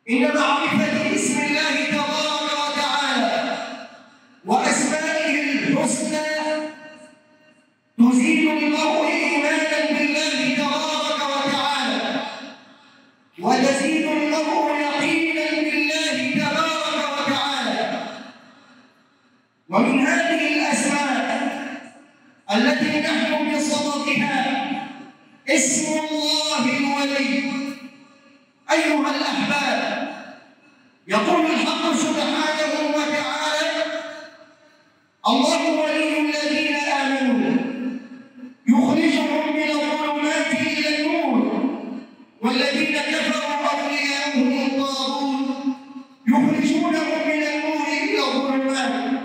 إن معرفة اسم الله تبارك وتعالى وأسمائه الحسنى تزيد المرء إيمانا بالله تبارك وتعالى، وتزيد المرء يقينا بالله تبارك وتعالى. ومن هذه الأسماء التي نحن بصددها اسم الله الولي. أيها الأحباب، يقول الحق سبحانه وتعالى: الله ولي الذين آمنوا يخرجهم من الظلمات إلى النور، والذين كفروا أولياؤهم الطاغوت يخرجونهم من النور إلى الظلمات.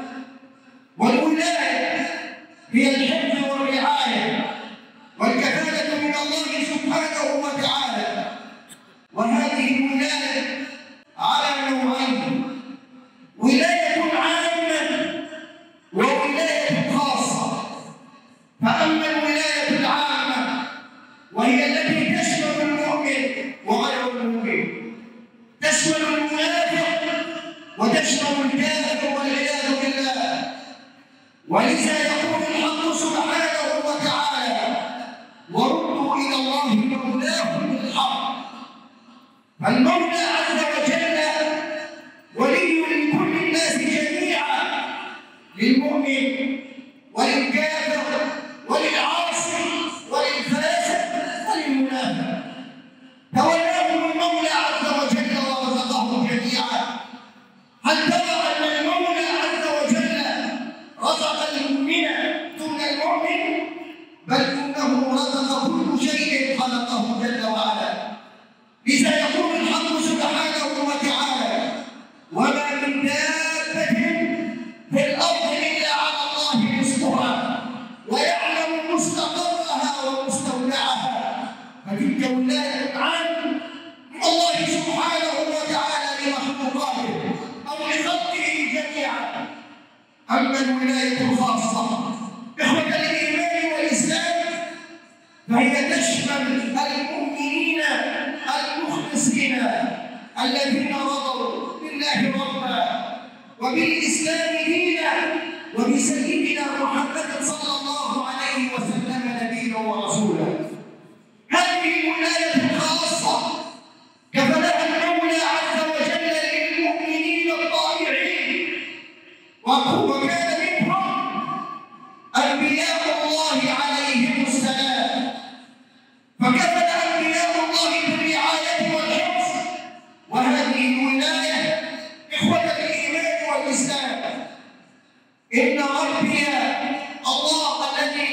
والولاية هي الحفظ والرعاية والكفالة من الله سبحانه وتعالى، وهذه الولاية على نوعين: ولاية عامة وولاية خاصة. فأما الولاية العامة وهي التي تشمل المؤمن وغير المؤمن، تشمل المنافق وتشمل الكافر والعياذ بالله. ولذا يقول الحق سبحانه وتعالى: وردوا إلى الله مولاهم بالحق. فالمولى عز وجل ولي لكل الناس جميعا، للمؤمن وللكافر وللعاصي وللفاسق وللمنافق. تولاهم المولى عز وجل ورزقهم جميعا. هل ترى أن المولى عز وجل رزق المؤمن دون المؤمن؟ بل إنه رزق كل شيء خلقه جل وعلا. لذا يقول الحق سبحانه وتعالى: وما من دابة في الأرض إلا على الله رزقها ويعلم مستقرها ومستودعها. فتلك ولاية عامة من الله سبحانه وتعالى لمخلوقاته أو لخلقه جميعا. أما الولاية الخاصة إخوة الإيمان والإسلام فهي تشمل المؤمنين المخلصين الذين رضوا بالله ربا وبالإسلام دينا وبسيدنا محمد صلى الله عليه وسلم نبيا ورسولا. هذه الولاية الخاصة كفلها المولى عز وجل للمؤمنين الطائعين، وكان منهم أنبياء الله عليهم السلام، فكفل أنبياء الله بالرعاية والحفظ. وهذه الولاية إخوة الإيمان والإسلام إن ربي الله الذي